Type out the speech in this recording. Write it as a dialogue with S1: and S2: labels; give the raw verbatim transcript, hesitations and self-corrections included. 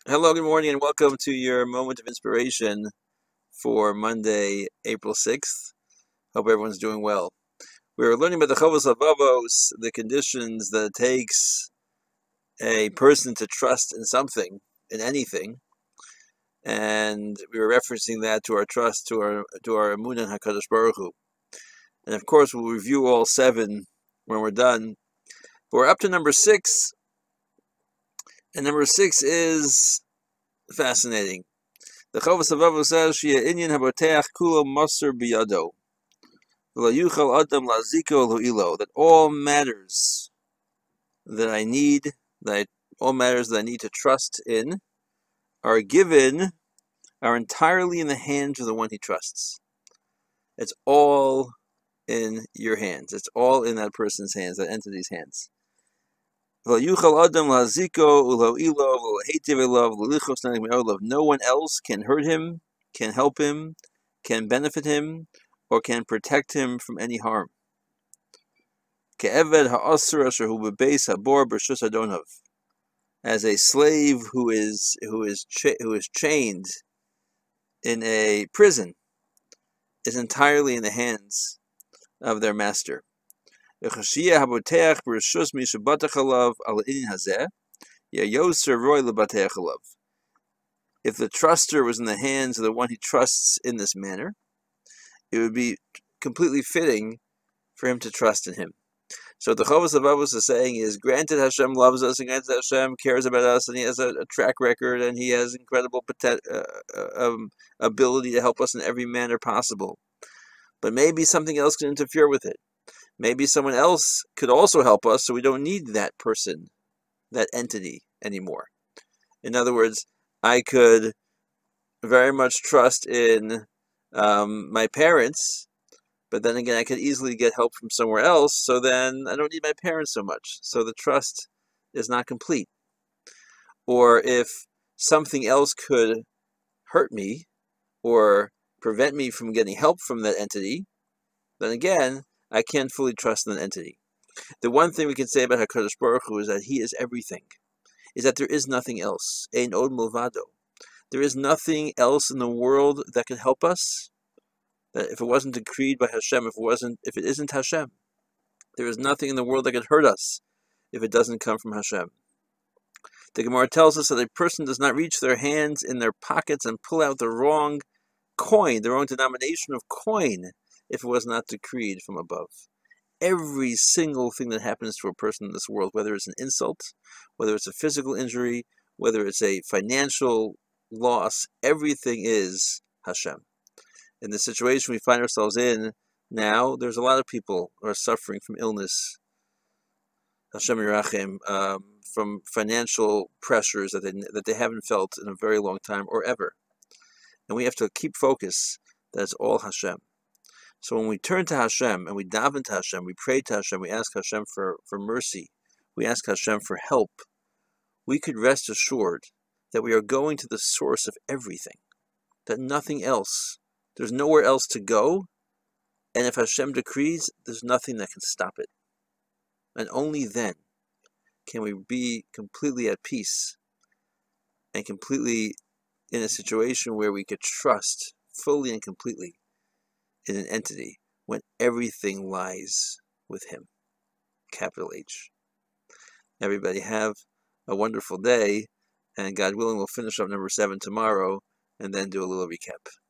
S1: Hello, good morning, and welcome to your moment of inspiration for Monday, April sixth. Hope everyone's doing well. We're learning about the Chovos Ahavos, the conditions that it takes a person to trust in something, in anything, and we were referencing that to our trust, to our to our Emunah in HaKadosh Baruch Hu. And of course, we'll review all seven when we're done. But we're up to number six, and number six is fascinating. The Chovos Ahavos says, "Shia inyan haboteach kulo maser biyado, v'lo yuchal adam laziko lo'ilo." That all matters that I need, that I, all matters that I need to trust in, are given, are entirely in the hands of the one he trusts. It's all in your hands. It's all in that person's hands, that entity's hands. No one else can hurt him, can help him, can benefit him, or can protect him from any harm. As a slave who is who is cha who is chained in a prison is entirely in the hands of their master. If the truster was in the hands of the one he trusts in this manner, it would be completely fitting for him to trust in him. So what the Chovos Ahavos is saying is, granted Hashem loves us, and granted Hashem cares about us, and he has a, a track record, and he has incredible poten uh, um, ability to help us in every manner possible. But maybe something else can interfere with it. Maybe someone else could also help us, so we don't need that person, that entity anymore. In other words, I could very much trust in um, my parents, but then again, I could easily get help from somewhere else, so then I don't need my parents so much. So the trust is not complete. Or if something else could hurt me or prevent me from getting help from that entity, then again, I can't fully trust in that entity. The one thing we can say about HaKadosh Baruch Hu is that he is everything, is that there is nothing else. Ein od milvado. There is nothing else in the world that can help us. That if it wasn't decreed by Hashem, if it wasn't, if it isn't Hashem, there is nothing in the world that could hurt us if it doesn't come from Hashem. The Gemara tells us that a person does not reach their hands in their pockets and pull out the wrong coin, the wrong denomination of coin, if it was not decreed from above. Every single thing that happens to a person in this world, whether it's an insult, whether it's a physical injury, whether it's a financial loss, everything is Hashem. In the situation we find ourselves in now, there's a lot of people who are suffering from illness, Hashem Yerachim, um, from financial pressures that they, that they haven't felt in a very long time or ever. And we have to keep focus that it's all Hashem. So when we turn to Hashem and we daven to Hashem, we pray to Hashem, we ask Hashem for, for mercy, we ask Hashem for help, we could rest assured that we are going to the source of everything, that nothing else, there's nowhere else to go, and if Hashem decrees, there's nothing that can stop it. And only then can we be completely at peace and completely in a situation where we could trust fully and completely in an entity when everything lies with him. Capital H. Everybody have a wonderful day, and God willing, we'll finish up number seven tomorrow and then do a little recap.